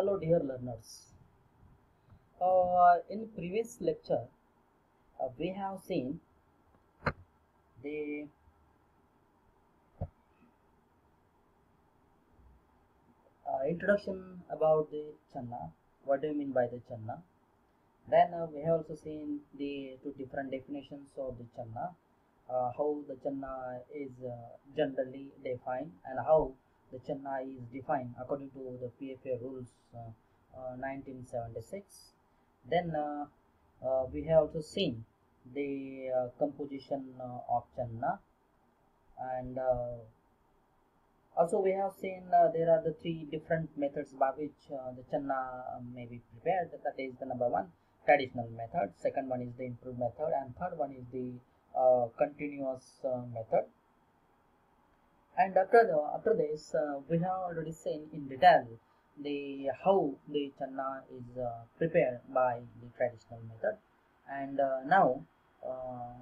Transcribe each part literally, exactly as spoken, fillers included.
Hello dear learners. Uh, in previous lecture, uh, we have seen the uh, introduction about the channa. What do you mean by the channa? Then uh, we have also seen the two different definitions of the channa, uh, how the channa is uh, generally defined and how the channa is defined according to the P F A rules uh, uh, nineteen seventy-six. Then uh, uh, we have also seen the uh, composition uh, of channa, and uh, also we have seen uh, there are the three different methods by which uh, the channa uh, may be prepared. That is the number one, traditional method, second one is the improved method, and third one is the uh, continuous uh, method. And after the after this uh, we have already seen in detail the how the channa is uh, prepared by the traditional method. And uh, now uh,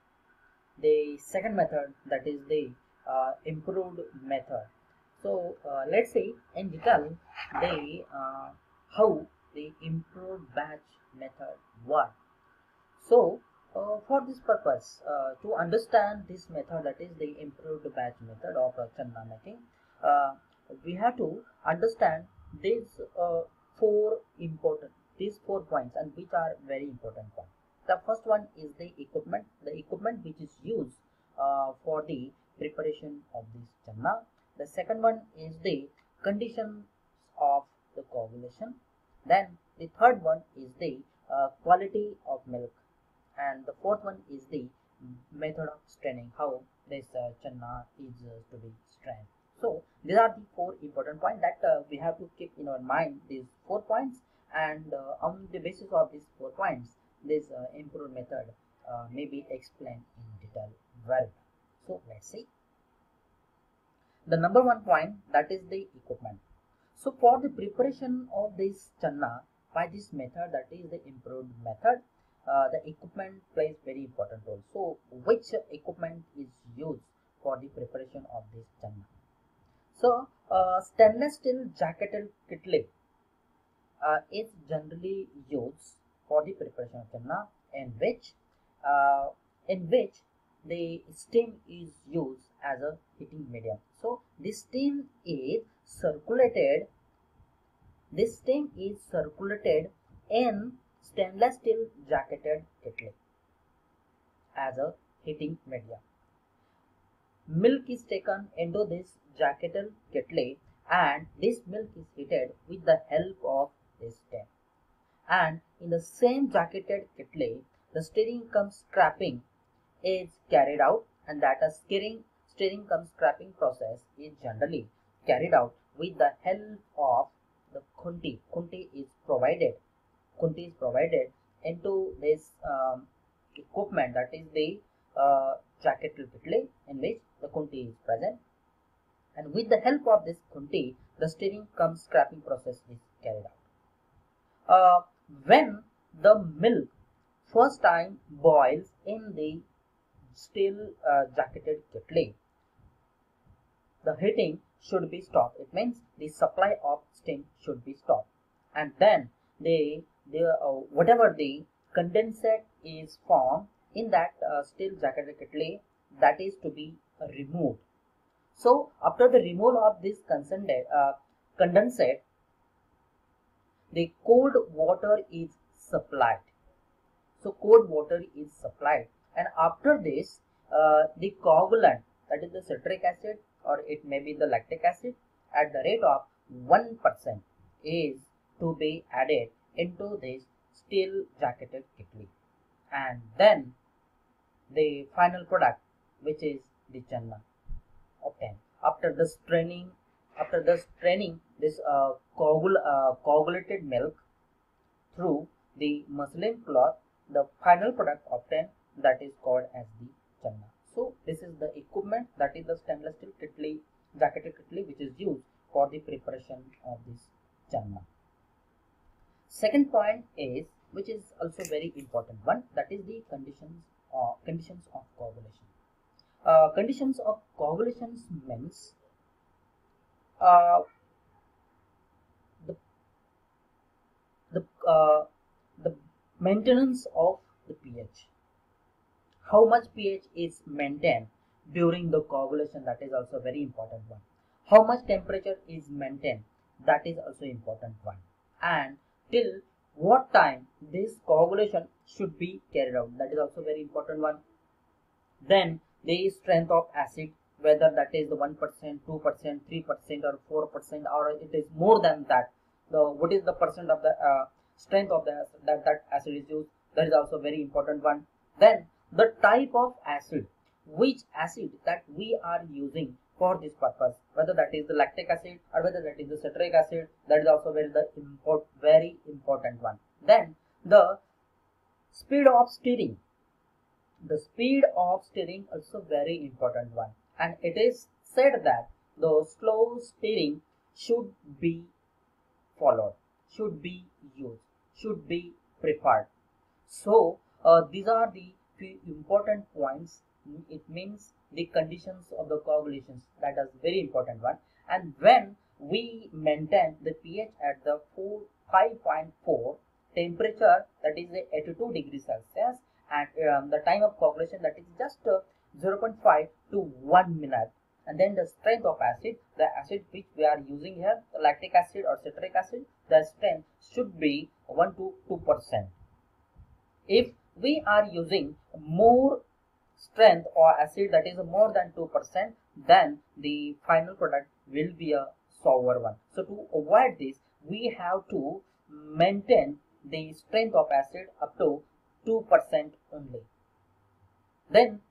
the second method, that is the uh, improved method. So uh, let's see in detail the uh, how the improved batch method works. So uh, for this purpose, uh, to understand this method, that is the improved batch method of uh, channa making, uh, we have to understand these uh, four important these four points, and which are very important points. The first one is the equipment, the equipment which is used uh, for the preparation of this channa. The second one is the conditions of the coagulation. Then the third one is the uh, quality of milk, and the fourth one is the method of straining, how this uh, channa is uh, to be strained. So these are the four important points that uh, we have to keep in our mind, these four points, and uh, on the basis of these four points this uh, improved method uh, may be explained in detail very well. So let's see the number one point, that is the equipment. So for the preparation of this channa by this method, that is the improved method, uh, the equipment plays very important role. So which equipment is used for the preparation of this channa? So uh, stainless steel jacketed kettle uh, is generally used for the preparation of channa, in which uh, in which the steam is used as a heating medium. So this steam is circulated this steam is circulated in stainless steel jacketed kettle as a heating medium. Milk is taken into this jacketed kettle, and this milk is heated with the help of this steam. And in the same jacketed kettle, the stirring cum scraping is carried out, and that a stirring stirring cum scraping process is generally carried out with the help of the khunti. Khunti is provided. Khunti is provided into this um, equipment, that is the uh, jacketed kettle, in which the khunti is present, and with the help of this khunti, the stirring cum scraping process is carried out. Uh, when the milk first time boils in the steel uh, jacketed kettle, the heating should be stopped. It means the supply of steam should be stopped, and then the the uh, whatever the condensate is formed in that uh, steel jacketed kettle, that is to be uh, removed. So after the removal of this condensate, uh, condensate, the cold water is supplied. So cold water is supplied, and after this uh, the coagulant, that is the citric acid, or it may be the lactic acid, at the rate of one percent is to be added into this steel jacketed kettle, and then the final product, which is the channa, obtained. After the straining, after the straining this uh, coagul, uh, coagulated milk through the muslin cloth, the final product obtained, that is called as the channa. So this is the equipment, that is the stainless steel kettle, jacketed kettle, which is used for the preparation of this channa. Second point is, which is also very important one, that is the conditions of conditions of coagulation. Uh, conditions of coagulation means uh, the the uh, the maintenance of the pH. How much pH is maintained during the coagulation, that is also very important one. How much temperature is maintained, that is also important one. And till what time this coagulation should be carried out, that is also very important one. Then the strength of acid, whether that is the one percent, two percent, three percent or four percent, or it is more than that, the what is the percent of the uh, strength of the that that acid is used, that is also very important one. Then the type of acid, which acid that we are using for this purpose, whether that is the lactic acid or whether that is the citric acid, that is also very the import very important one. Then the speed of stirring, the speed of stirring also very important one, and it is said that the slow stirring should be followed, should be used, should be preferred. So uh, these are the few important points. It means the conditions of the coagulations, that is very important one. And when we maintain the pH at the five point four, temperature that is eighty-two degrees Celsius, and um, the time of coagulation that is just uh, zero point five to one minute. And then the strength of acid, the acid which we are using here, the lactic acid or citric acid, the strength should be one to two percent. If we are using more strength or acid that is more than two percent, then the final product will be a sour one. So to avoid this, we have to maintain the strength of acid up to two percent only. Then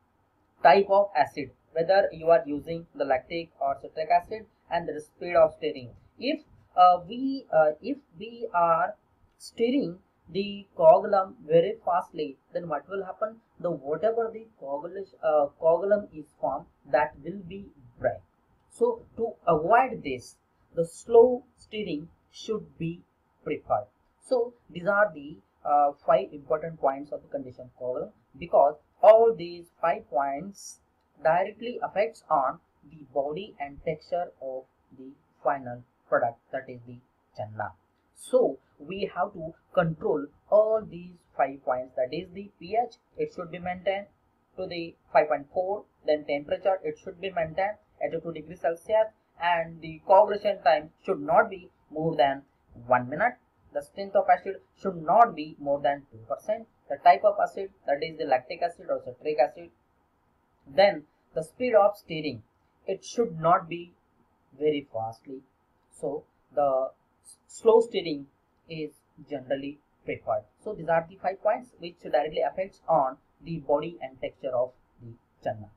type of acid, whether you are using the lactic or citric acid, and the speed of stirring. If uh, we uh, if we are stirring the coagulum very fastly, then what will happen? The whatever the coagulation uh, coagulum is formed, that will be break. So to avoid this, the slow stirring should be preferred. So these are the uh, five important points of the condition coagulum, because all these five points directly affects on the body and texture of the final product, that is the channa. So we have to control all these five points, that is the pH, it should be maintained to the five point four, then temperature it should be maintained at two degrees Celsius, and the coagulation time should not be more than one minute. The strength of acid should not be more than two percent. The type of acid, that is the lactic acid or citric acid. Then the speed of stirring, it should not be very fastly. So the slow stirring is generally preferred. So these are the five points which directly affects on the body and texture of the channa.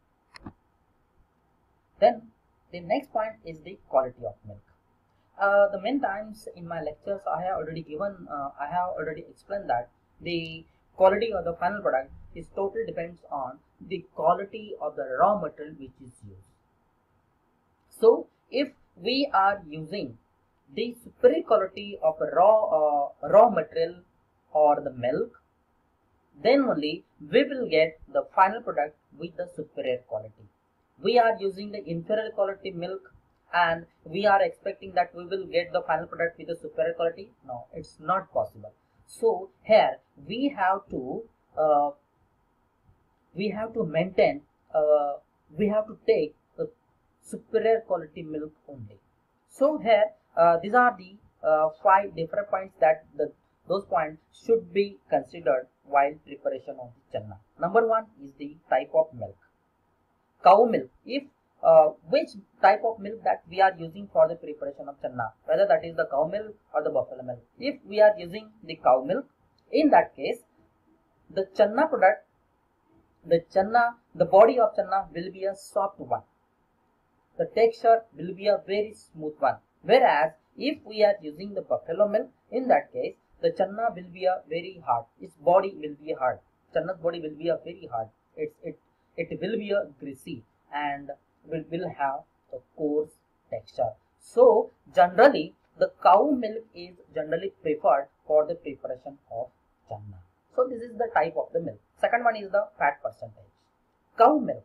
Then the next point is the quality of milk. Uh, the many times in my lectures I have already given, uh, I have already explained that the quality of the final product is totally depends on the quality of the raw material which is used. So if we are using the superior quality of a raw uh, raw material or the milk, then only we will get the final product with the superior quality. We are using the inferior quality milk and we are expecting that we will get the final product with the superior quality. No, it's not possible. So here we have to uh, we have to maintain uh, we have to take the superior quality milk only. So here uh, these are the uh, five different points that the those points should be considered while preparation of the channa. Number one is the type of milk. Cow milk, if uh, which type of milk that we are using for the preparation of channa, whether that is the cow milk or the buffalo milk. If we are using the cow milk, in that case the channa product, the channa, the body of channa will be a soft one, the texture will be a very smooth one. Whereas if we are using the buffalo milk, in that case the channa will be a very hard, its body will be hard, channa's body will be a very hard, it's it it will be a greasy and will, will have a coarse texture. So generally the cow milk is generally preferred for the preparation of channa. So this is the type of the milk. Second one is the fat percentage. Cow milk,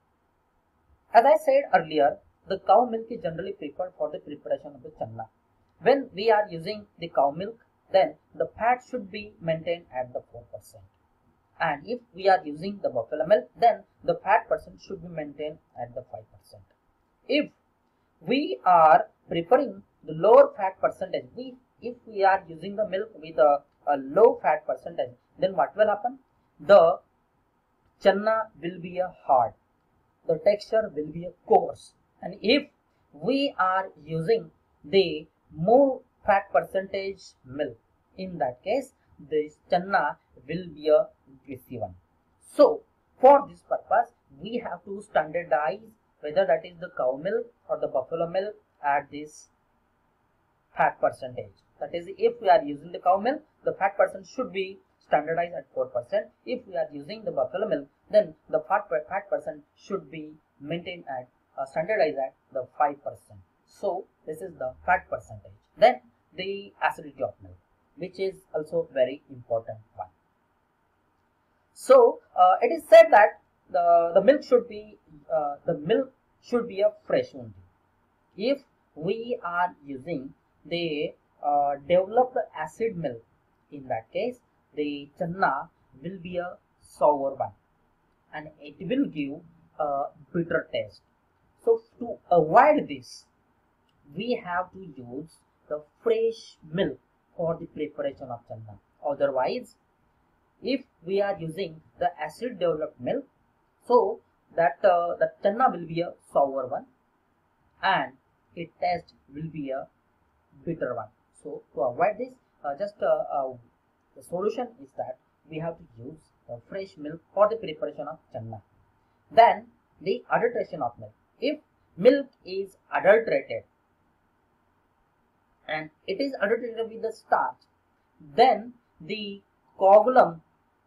as I said earlier, the cow milk is generally preferred for the preparation of the channa. when we are using the cow milk, then the fat should be maintained at the four percent. And if we are using the buffalo milk, then the fat percent should be maintained at the five percent. If we are preferring the lower fat percentage, we if we are using the milk with a, a low fat percentage, then what will happen? The channa will be a hard, the texture will be a coarse. And if we are using the more fat percentage milk, in that case the channa will be a greasy one. So for this purpose we have to standardize whether that is the cow milk or the buffalo milk at this fat percentage. That is, if we are using the cow milk, the fat percent should be standardized at four percent. If we are using the buffalo milk, then the fat, fat percent should be maintained at uh, standardized at the five percent. So this is the fat percentage. Then the acidity of milk, which is also very important one. So uh, it is said that the, the milk should be uh, the milk should be a fresh only. If we are using the uh, developed acid milk, in that case the channa will be a sour one and it will give a bitter taste. So to avoid this, we have to use the fresh milk for the preparation of channa. Otherwise, if we are using the acid developed milk, so that uh, the channa will be a sour one and its taste will be a bitter one. So to avoid this, uh, just uh, uh, the solution is that we have to use the fresh milk for the preparation of channa. Then the adulteration of milk. If milk is adulterated and it is adulterated with the starch, then the coagulum,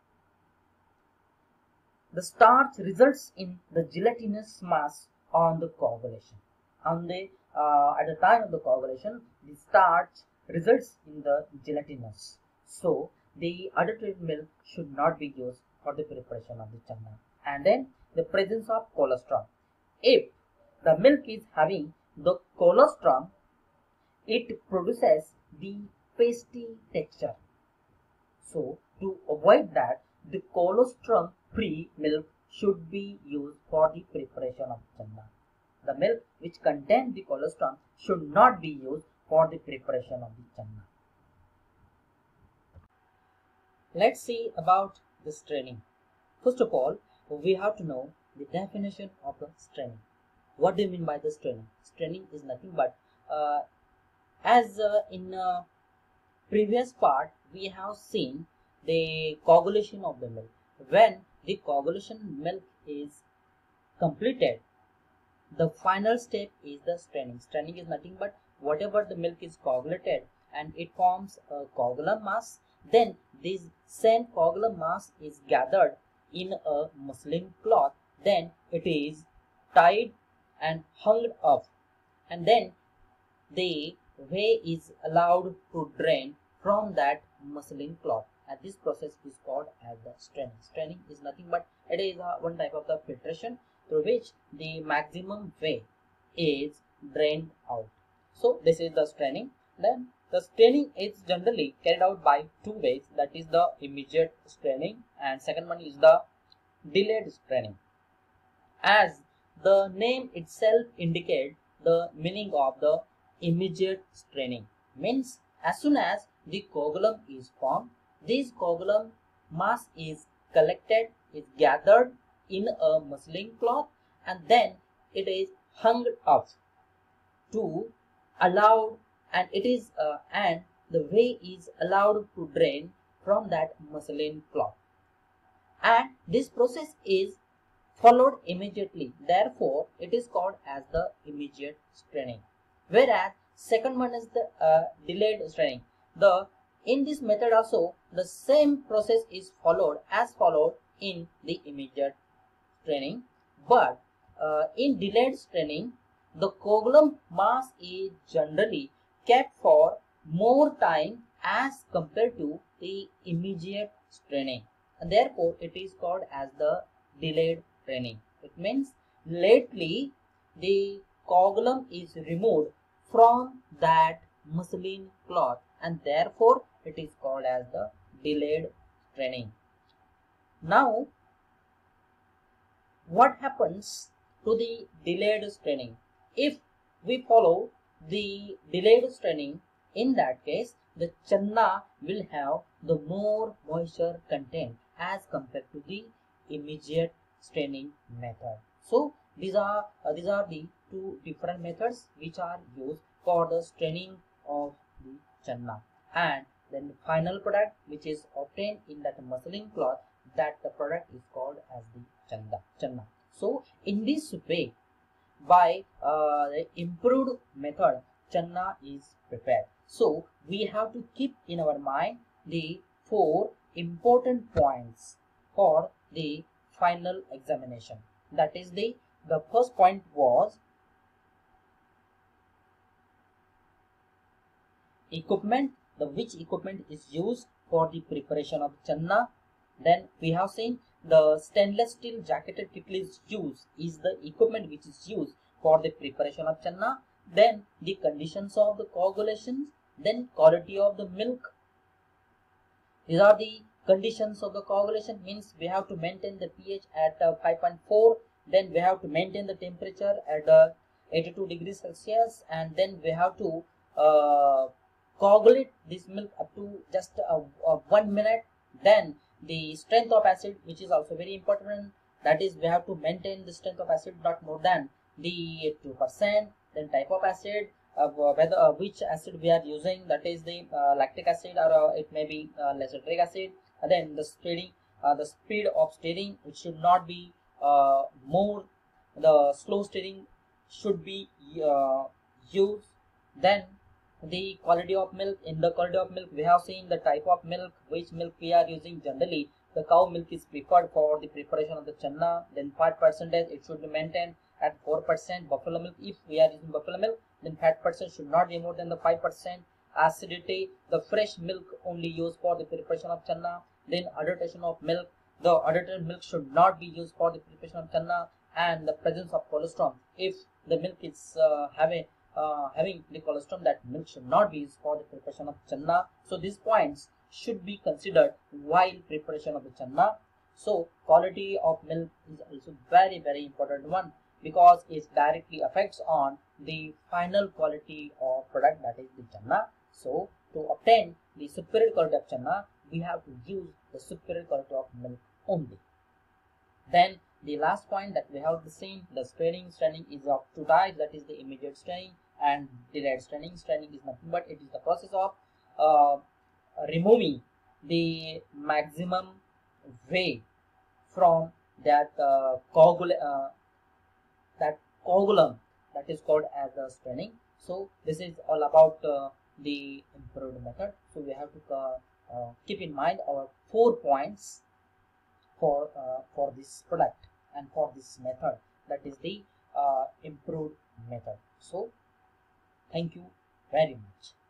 the starch results in the gelatinous mass on the coagulation. On the uh, at the time of the coagulation, the starch results in the gelatinous. So the adulterated milk should not be used for the preparation of the channa. And then the presence of colostrum. If the milk is having the colostrum, it produces the pasty texture. So to avoid that, the colostrum free milk should be used for the preparation of channa. The milk which contains the colostrum should not be used for the preparation of the channa. Let's see about the straining. First of all, we have to know the definition of the straining. What do you mean by the straining? Straining is nothing but uh, as uh, in uh, previous part we have seen the coagulation of the milk. When the coagulation milk is completed, the final step is the straining. Straining is nothing but whatever the milk is coagulated and it forms a coagulum mass, then this same coagulum mass is gathered in a muslin cloth, then it is tied and hung up, and then the whey is allowed to drain from that muslin cloth, and this process is called as the straining. Straining is nothing but it is a, one type of the filtration through which the maximum whey is drained out. So this is the straining. Then the straining is generally carried out by two ways, that is the immediate straining and second one is the delayed straining. As the name itself indicates, the meaning of the immediate straining means as soon as the coagulum is formed, this coagulum mass is collected, is gathered in a muslin cloth, and then it is hung up to allow, and it is uh, and the whey is allowed to drain from that muslin cloth, and this process is followed immediately. Therefore, it is called as the immediate straining. Whereas second one is the uh, delayed straining. The in this method also the same process is followed as followed in the immediate straining, but uh, in delayed straining the coagulum mass is generally kept for more time as compared to the immediate straining, and therefore it is called as the delayed straining. It means lately the coagulum is removed from that muslin cloth, and therefore it is called as the delayed staining. Now, what happens to the delayed staining? If we follow the delayed staining, in that case the channa will have the more moisture content as compared to the immediate staining method. So these are uh, these are the two different methods which are used for the staining of the channa, and then the final product which is obtained in that muslin cloth, that the product is called as the chanda channa. So in this way, by uh, the improved method, channa is prepared. So we have to keep in our mind the four important points for the final examination. That is, the the first point was equipment, the which equipment is used for the preparation of channa. Then we have seen the stainless steel jacketed kettles used is the equipment which is used for the preparation of channa. Then the conditions of the coagulation, then quality of the milk. These are the conditions of the coagulation, means we have to maintain the pH at uh, five point four, then we have to maintain the temperature at uh, eighty-two degrees Celsius, and then we have to uh, coagulate this milk up to just uh, uh, one minute. Then the strength of acid, which is also very important, that is we have to maintain the strength of acid not more than the two percent. Then type of acid, uh, whether uh, which acid we are using, that is the uh, lactic acid, or uh, it may be uh, lacetic acid. And then the speeding, uh, the speed of stirring, it should not be uh, more, the slow stirring should be uh, used. Then the quality of milk, in the quality of milk we have seen the type of milk, which milk we are using. Generally the cow milk is preferred for the preparation of the channa. Then fat percentage, it should be maintained at four percent. Buffalo milk, if we are using buffalo milk, then fat percent should not be more than the five percent. Acidity, the fresh milk only used for the preparation of channa. Then adulteration of milk, the adulterated milk should not be used for the preparation of channa. And the presence of cholesterol, if the milk is uh, having uh, having the cholesterol, that milk should not be used for the preparation of channa. So these points should be considered while preparation of the channa. So quality of milk is also very very important one, because it directly affects on the final quality of product, that is the channa. So to obtain the superior quality of channa, we have to use the superior quality of milk only. Then the last point that we have seen, the staining. Staining is of two types, that is the immediate staining and delayed staining. Staining is nothing but it is the process of uh, removing the maximum weight from that uh, coagul uh, that coagulum, that is called as the staining. So this is all about uh, the improved method. So we have to uh, uh, keep in mind our four points for uh, for this product and for this method, that is the uh, improved method. So thank you very much.